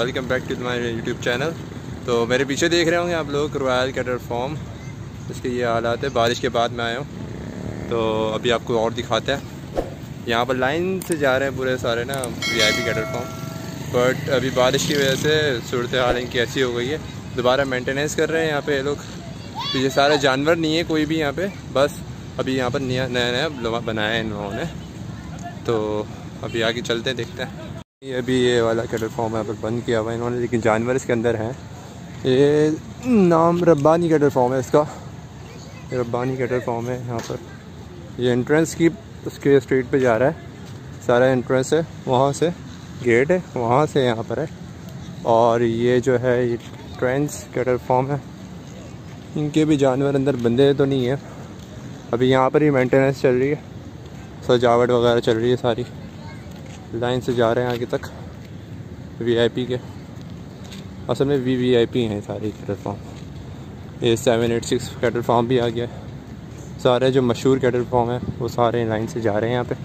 Welcome back to my YouTube channel. तो मेरे पीछे देख रहे होंगे आप लोग रॉयल कैटल फार्म, इसके ये हालात है। बारिश के बाद मैं आया हूँ, तो अभी आपको और दिखाते हैं। यहाँ पर लाइन से जा रहे हैं पूरे सारे ना VIP कैटल फार्म, बट अभी बारिश की वजह से सूरत हाल इनकी ऐसी हो गई है। दोबारा मेंटेनेंस कर रहे हैं यहाँ पे ये लोग। तो ये सारे जानवर नहीं है कोई भी यहाँ पे, बस अभी यहाँ पर नया नया बनाया है इन लोगों ने। तो अभी आगे चलते हैं, देखते हैं। ये अभी ये वाला कैटल फार्म यहाँ पर बंद किया हुआ है इन्होंने, लेकिन जानवर इसके अंदर हैं। ये नाम रब्बानी कैटल फार्म है इसका, रब्बानी कैटल फार्म है। यहाँ पर ये एंट्रेंस की उसके स्ट्रीट पे जा रहा है, सारा एंट्रेंस है, वहाँ से गेट है, वहाँ से यहाँ पर है। और ये जो है ये ट्रेंस कैटल फार्म है, इनके भी जानवर अंदर बंदे तो नहीं है। अभी यहाँ पर ही मेंटेनेंस चल रही है, सजावट वगैरह चल रही है, सारी लाइन से जा रहे हैं आगे तक VIP के। असल में VVIP हैं सारे कैटल फार्म। ये 786 कैटल फार्म भी आ गया है। सारे जो मशहूर कैटल फार्म हैं वो सारे लाइन से जा रहे हैं यहाँ पे।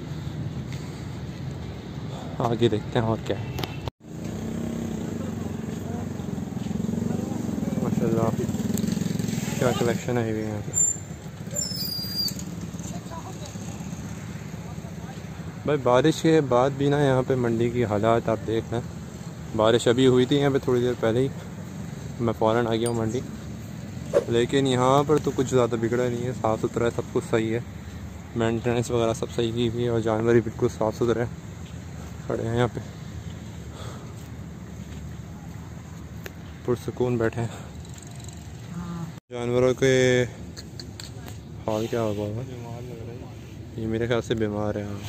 आगे देखते हैं और क्या है। माशाल्लाह क्या कलेक्शन है यहाँ पे। भाई बारिश के बाद भी ना यहाँ पे मंडी की हालात आप देख लें। बारिश अभी हुई थी यहाँ पे थोड़ी देर पहले ही, मैं फ़ौरन आ गया हूँ मंडी, लेकिन यहाँ पर तो कुछ ज़्यादा बिगड़ा नहीं है, साफ़ सुथरा है, सब कुछ सही है, मेंटेनेंस वगैरह सब सही की हुई है और जानवर भी बिल्कुल साफ़ सुथरे खड़े हैं यहाँ पे, पुरसुकून बैठे हैं। जानवरों के हाल क्या होगा, ये मेरे ख्याल से बीमार है।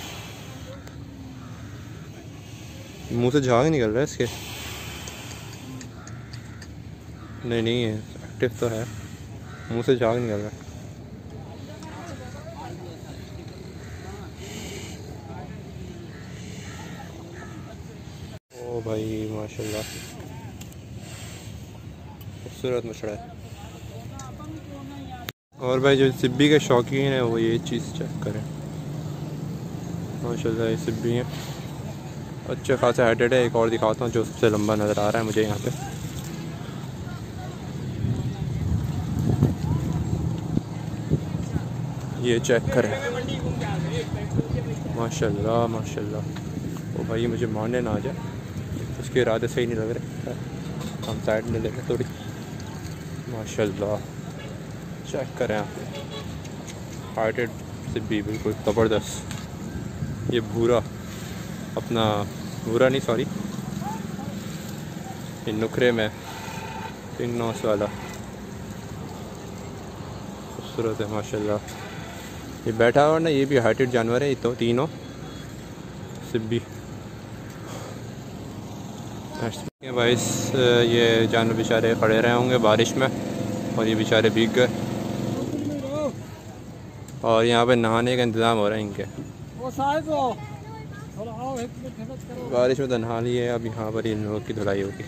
मुंह से झाग निकल रहा है इसके। नहीं है, एक्टिव तो है, मुंह से झाग निकल रहा है। ओ भाई माशाल्लाह खूबसूरत मछड़ा है। और भाई जो सिब्बी के शौकीन है वो ये चीज़ चेक करें, माशाल्लाह ये सिब्बी है, अच्छे खासा हाइटेड है। एक और दिखाता हूँ जो सबसे लंबा नज़र आ रहा है मुझे यहाँ पे। ये चेक करें, माशाल्लाह माशाल्लाह। ओ भाई मुझे मारने ना आ जाए, उसके इरादे सही नहीं लग रहे, हम साइड में ले लें थोड़ी। माशाल्लाह चेक करें आप, हाइटेड सिब्बी बिल्कुल ज़बरदस्त। ये भूरा अपना भूरा नहीं सॉरी, ये नुखरे में पिंक नॉस वाला खूबसूरत है माशाल्लाह। ये बैठा हुआ ना, ये भी हाइटेड जानवर है, ये तो तीनों सिब्बी। भाई ये जानवर बेचारे खड़े रहे होंगे बारिश में और ये बेचारे भीग गए, और यहाँ पे नहाने का इंतज़ाम हो रहा है इनके। बारिश में तो नहा ली है, अब यहाँ पर इन लोगों की धुलाई होगी।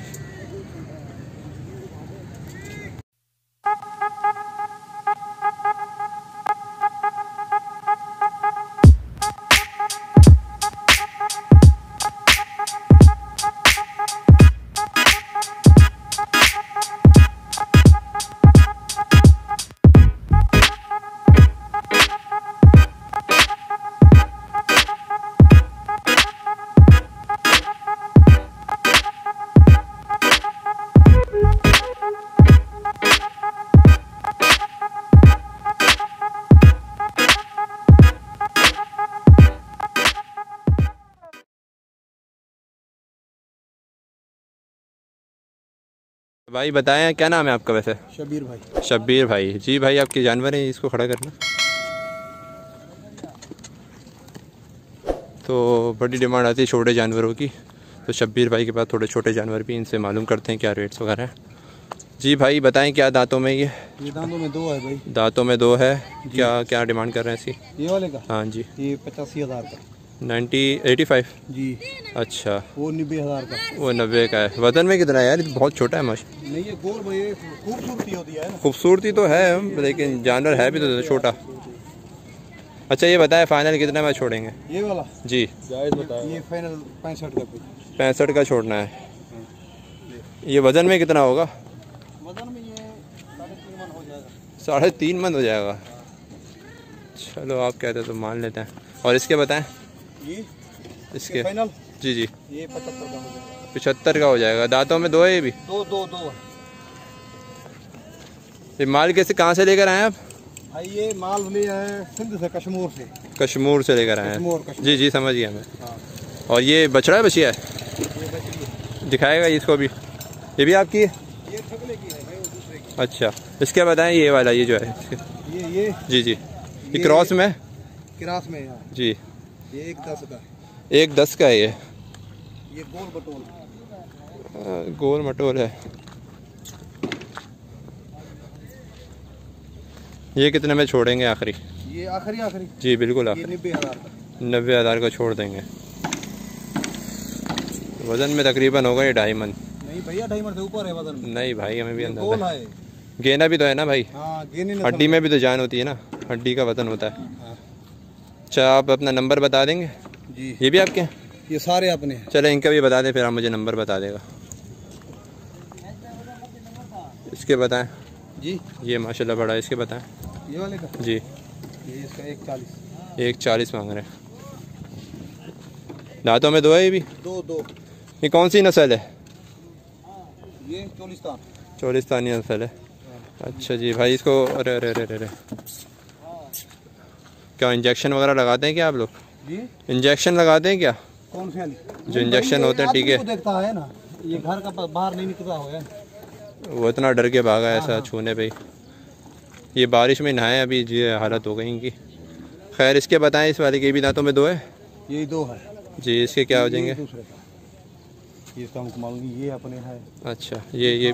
भाई बताएं क्या नाम है आपका वैसे? शब्बीर भाई। शब्बीर भाई जी। भाई आपके जानवर हैं, इसको खड़ा करना। तो बड़ी डिमांड आती है छोटे जानवरों की, तो शब्बीर भाई के पास थोड़े छोटे जानवर भी, इनसे मालूम करते हैं क्या रेट्स वगैरह हैं। जी भाई बताएं क्या दांतों में ये दांतों में 2 है भाई। दांतों में 2 है, क्या डिमांड कर रहे हैं इसकी? ये वाले का? हाँ जी। ये 85,000 का। 85 जी। अच्छा, वो 90,000 का। वो 90 का है। वजन में कितना है यार? ये बहुत छोटा है माशा। नहीं ये गोल भाई, खूबसूरती होती है ना। खूबसूरती तो है लेकिन जानवर है भी तो छोटा। अच्छा ये बताएं फाइनल कितना में छोड़ेंगे? ये वाला जी जायज़ बताएं। ये फाइनल 65 का। 65 का छोड़ना है। ये वज़न में कितना होगा? वजन में ये 3.5 मन हो जाएगा। 3.5 मन हो जाएगा। चलो आप कहते तो मान लेते हैं। और इसके बताएं? ये इसके फाइनल जी जी ये 75 का हो जाएगा। 75 का हो जाएगा। दांतों में दो है ये भी? दो। ये माल कैसे कहाँ से लेकर आए आप? भाई ये माल ले आए सिंध से, कश्मीर से। कश्मीर से लेकर आए हैं। जी जी समझ गया मैं। हाँ। और ये बछड़ा है बछिया है? ये बछड़ी है। दिखाएगा इसको भी। ये भी आपकी है? ये ठगले की है भाई, वो दूसरे की। अच्छा इसके बताएं ये वाला ये जो है ये जी जी ये क्रॉस में? क्रास में है जी। ये 1.10 का है। 1.10 का है ये गोल बटोल। गोल मटोल है। ये कितने में छोड़ेंगे आखिरी? ये आखिरी जी बिल्कुल ये आखिरी। 90,000 का। 90,000 का छोड़ देंगे। वज़न में तकरीबन होगा ये 2.5 मन। नहीं भैया 2.5 मन से ऊपर है वजन में। नहीं भाई हमें भी गोल अंदाजा है। है। गेना भी तो है ना भाई? हाँ गेने ने हड्डी में भी तो जान होती है ना, हड्डी का वज़न होता है। हाँ। अच्छा आप अपना नंबर बता देंगे? जी ये भी आपके हैं? ये सारे अपने हैं। चले इनका भी बता दें फिर आप मुझे नंबर बता देगा। इसके बताएं? जी ये माशाल्लाह बड़ा है। इसके बताएं? ये वाले का जी ये इसका 1.40। 1.40 मांग रहे हैं। दांतों में दो है ये भी? दो। ये कौन सी नस्ल है? ये चोलिस्तान। चोलिस्तानी नस्ल है। अच्छा जी भाई इसको अरे अरे अरे अरे क्या इंजेक्शन वगैरह लगाते हैं क्या आप लोग? जी इंजेक्शन लगाते हैं क्या? कौन से वाली? जो इंजेक्शन होते हैं टीके? देखता है ना, ये घर का बाहर नहीं निकलता हुआ। वो इतना डर के भागा ऐसा छूने पे ही। ये बारिश में नहाए अभी ये हालत हो गई इनकी। खैर इसके बताएं इस वाले के भी दांतों में दो है? यही दो है जी इसके क्या हो जाएंगे? दूसरे का ये इसका मुकम्मल नहीं, ये अपने है। अच्छा ये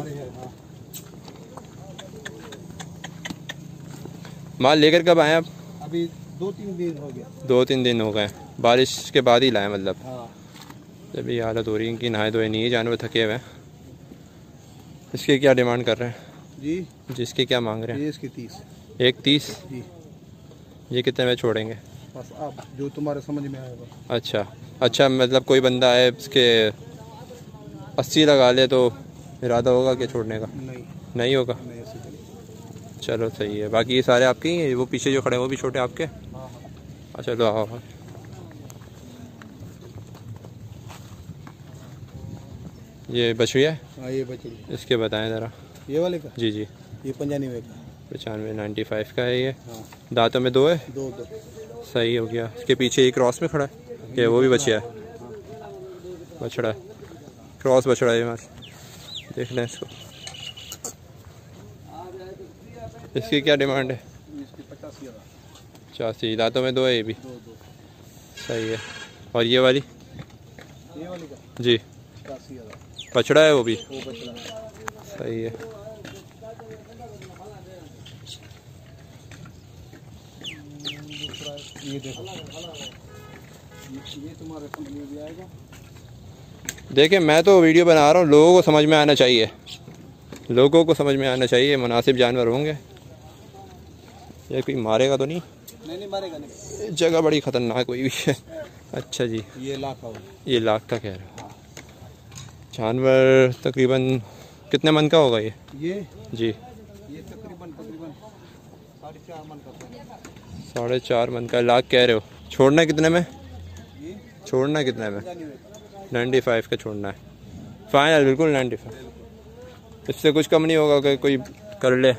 माल लेकर कब आए आप? अभी 2-3 दिन हो गया। 2-3 दिन हो गए। बारिश के बाद ही लाए मतलब? हाँ। जब ये हालत हो रही है इनकी नहाए धोए नहीं है, जानवर थके हुए हैं। इसके क्या डिमांड कर रहे हैं? जी जिसके क्या मांग रहे हैं? ये इसकी 30। 1.30? जी ये कितने में छोड़ेंगे? बस आप जो तुम्हारे समझ में आएगा। अच्छा मतलब कोई बंदा है इसके 80 लगा ले तो इरादा होगा कि छोड़ने का? नहीं होगा? नहीं ऐसे चलिए। चलो सही है। बाकी ये सारे आपके ही हैं? वो पीछे जो खड़े हैं वो भी छोटे आपके? हाँ। अच्छा लो आओ। ये बछड़ी है? हाँ ये बछड़ी। इसके बताएं ज़रा। ये वाले का? जी जी ये 95 का। 95 का है ये। हाँ। दांतों में दो है? दो। सही हो गया। इसके पीछे एक क्रॉस में खड़ा है ये वो भी बछिया है? बछड़ा है, क्रॉस बछड़ा है। बस देख लें इसको। इसकी क्या डिमांड है? इसकी 85,000। 85। दांतों में दो है ये भी? दो। सही है। और ये वाली? ये वाली का? जी 85,000। बछड़ा है वो भी? वो बछड़ा है। सही है। ये देखो ये तुम्हारे समझ में भी आएगा। देखिए मैं तो वीडियो बना रहा हूँ, लोगों को समझ में आना चाहिए। लोगों को समझ में आना चाहिए। मुनासिब जानवर होंगे। ये कोई मारेगा तो नहीं? नहीं मारेगा नहीं। जगह बड़ी ख़तरनाक हुई है। अच्छा जी ये लाख का। ये लाख का कह रहा है। जानवर तकरीबन कितने मन का होगा ये? जी ये तकरीबन 4.5 मन का। 4.5 मन का लाख कह रहे हो? छोड़ना कितने में? ये छोड़ना कितने में? 95 का छोड़ना है फाइनल? बिल्कुल 95। इससे कुछ कम नहीं होगा कि कोई कर ले।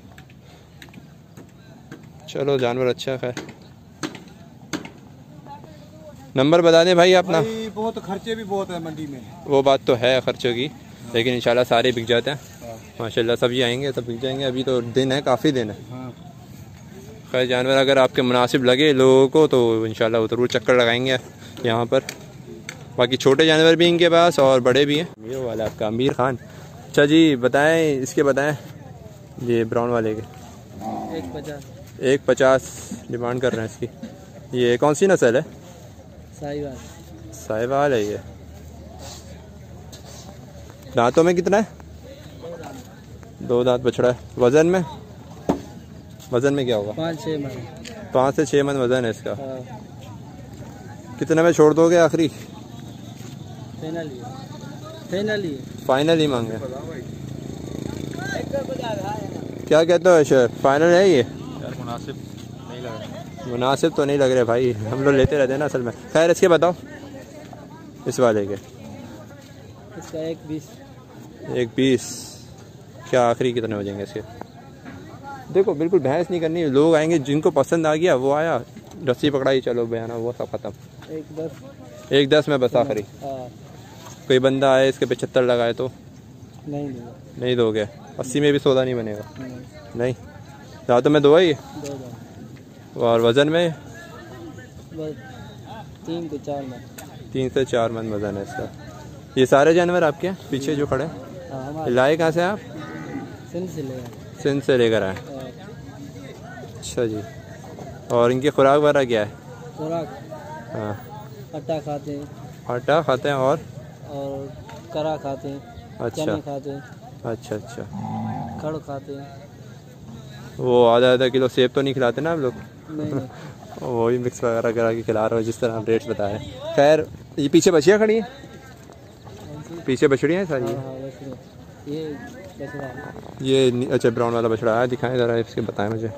चलो जानवर अच्छा है। खैर नंबर बता दें भाई अपना। बहुत खर्चे भी बहुत है मंडी में। वो बात तो है खर्चों की, लेकिन इंशाल्लाह सारे बिक जाते हैं माशाल्लाह। सभी आएंगे सब बिक जाएंगे। अभी तो दिन है, काफ़ी दिन है। खैर जानवर अगर आपके मुनासिब लगे लोगों को तो इंशाल्लाह ज़रूर चक्कर लगाएंगे यहाँ पर। बाकी छोटे जानवर भी इनके पास और बड़े भी हैं। ये वाला आपका अमीर खान। अच्छा जी बताएं इसके बताएं ये ब्राउन वाले के? 1.50 डिमांड कर रहे हैं इसकी। ये कौन सी नस्ल है? साहिवाल है ये। दांतों में कितना है? 2 दांत बछड़ा है। वज़न में क्या होगा? 5-6 मन। 5 से 6 मन वज़न है इसका। कितने में छोड़ दोगे आखिरी? फाइनल ही मांगे। क्या कहते हो सर, फाइनल है ये? यार मुनासिब नहीं लग रहा। मुनासिब तो नहीं लग रहे भाई, हम लोग लेते रहते हैं ना असल में। खैर इसके बताओ, इस वाले के इसका 1.20। 1.20। क्या आखिरी कितने हो जाएंगे इसके? देखो बिल्कुल बहस नहीं करनी, लोग आएंगे जिनको पसंद आ गया वो आया, रस्सी पकड़ाई, चलो बयाना, वो सब खत्म। 1.10 में बस आखिरी। कोई बंदा आए इसके 75 लगाए तो नहीं दोगे? 80 में भी सौदा नहीं बनेगा? नहीं। रातों में दो है ये? और वज़न में? 3 से 4 मन वज़न है इसका। ये सारे जानवर आपके हैं पीछे जो खड़े हैं? लाए कहाँ से आप? सिंध से लेकर आए। अच्छा जी। और इनकी खुराक वगैरह क्या है? हाँ, आटा खाते हैं। आटा खाते हैं और करा खाते हैं। अच्छा चने खाते हैं। अच्छा। खड़ खाते हैं। वो आधा किलो सेब तो नहीं खिलाते ना आप लोग? नहीं। वो भी मिक्स वगैरह करा के खिला रहे हो जिस तरह आप रेट्स बताए। खैर ये पीछे बछियाँ खड़ी हैं? पीछे बछड़ियाँ हैं सारी? ये बछड़ा है। ये अच्छा ब्राउन वाला बछड़ा है, दिखाएं ज़रा इसके, बताएं मुझे।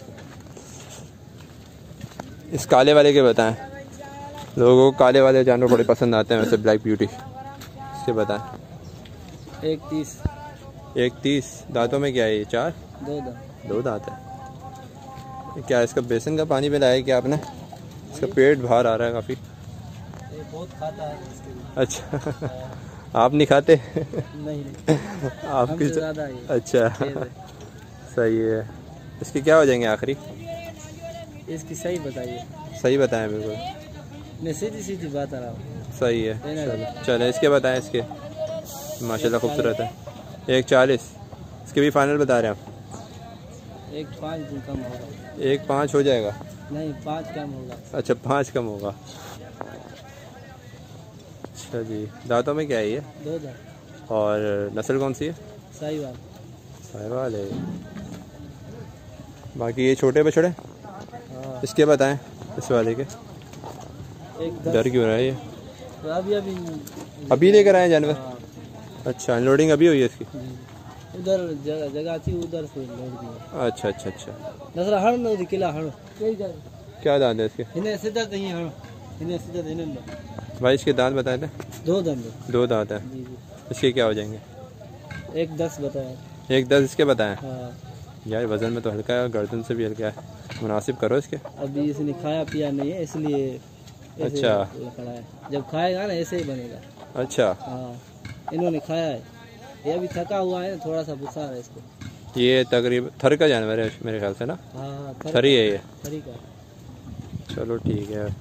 इस काले वाले के बताएं, लोगों को काले वाले जानवर बड़े पसंद आते हैं वैसे, ब्लैक ब्यूटी। इसके बताएं। 1.30। 1.30। दांतों में क्या है ये? 4? 2 दांत है। क्या इसका बेसन का पानी पिलाया है क्या आपने? इसका पेट बाहर आ रहा है काफ़ी। बहुत खाता है इसके लिए। अच्छा आप नहीं खाते? नहीं आपकी ज़्यादा है। अच्छा सही है। इसके क्या हो जाएंगे आखिरी? इसकी सही बताइए। सही बताएं बिल्कुल, मैं सीधी बात आ रहा हूँ। सही है। चलो इसके बताएं। इसके माशाल्लाह खूबसूरत है। 1.40। इसके भी फाइनल बता रहे हैं आप? 1.5 कम होगा। 1.5 हो जाएगा? नहीं 5 कम होगा। अच्छा 5 कम होगा। अच्छा जी। दांतों में क्या है ये? 2 दांत। और नस्ल कौन सी है? साहिवाल है। बाकी ये छोटे बछड़े? हाँ। इसके बताएं, इस वाले के। डर क्यों रहा है ये? अभी लेकर आए जानवर? हाँ। अच्छा अनलोडिंग अभी हुई है इसकी? उधर जगह थी, उधर से लोड किया। अच्छा। नसरा हण न किला हण क्या दांत है इसके? इन्हें सीधा नहीं हण, इन्हें सीधा इन्हें भाई इसके दांत बताए थे? 2 दांत। 2 दांत है। जी। इसके क्या हो जाएंगे? 1.10 बताया। 1.10 इसके बताएं? हाँ। यार वजन में तो हल्का है, गर्दन से भी हल्का है, मुनासिब करो इसके। अभी इसने खाया पिया नहीं है इसलिए अच्छा खड़ा है। जब खाएगा ना ऐसे ही बनेगा। अच्छा। हाँ इन्होंने खाया है, ये अभी थका हुआ है, थोड़ा सा बुखार है इसको। ये तकरीबन थर का जानवर है मेरे ख्याल से ना? हाँ थरी है ये? थरी का। चलो ठीक है।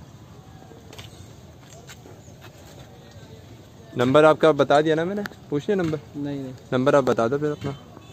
नंबर आपका बता दिया ना मैंने, पूछ लिया नंबर? नहीं। नंबर आप बता दो फिर अपना।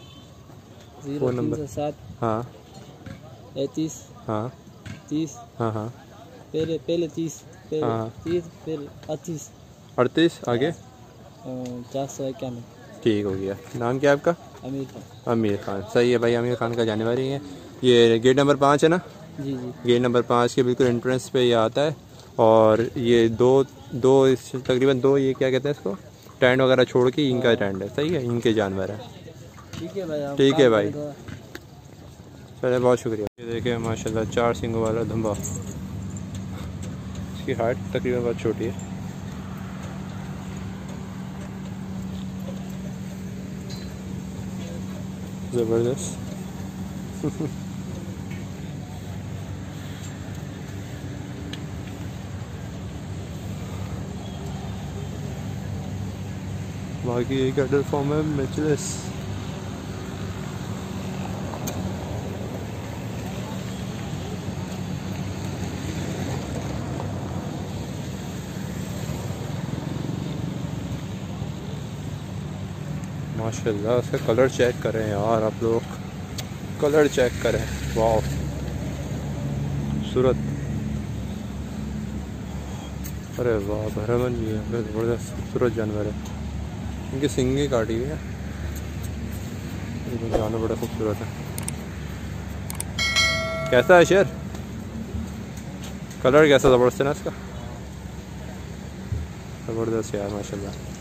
037। हाँ 33। हाँ 30। हाँ पहले 30, फिर हाँ 30, फिर 38। 38 आगे 451। ठीक हो गया। नाम क्या है आपका? आमिर खान। सही है भाई, आमिर खान का जानवर ही है। ये गेट नंबर 5 है ना? जी। गेट नंबर 5 के बिल्कुल एंट्रेंस पे ये आता है। और ये दो तकरीबन 2 ये क्या कहते हैं इसको, टेंट वगैरह छोड़ के इनका टेंट है। सही है, इनके जानवर है। ठीक है भाई। ठीक है भाई, चले बहुत शुक्रिया। ये देखिए माशाल्लाह 4 सींगों वाला धंबा। इसकी हाइट तकरीबन बहुत छोटी है। ज़बरदस्त। बाकी एक अडल फॉर्म है मैचलेस। माशाल्लाह इसका कलर चेक करें यार आप लोग, कलर चेक करें, वाह खूबसूरत। अरे वाह बहरमन भी है, ज़बरदस्त खूबसूरत जानवर है। इनकी सिंगी काटी हुई है, जानवर बड़ा खूबसूरत है। कैसा है शेर? कलर कैसा ज़बरदस्त है ना इसका, ज़बरदस्त यार माशाल्लाह।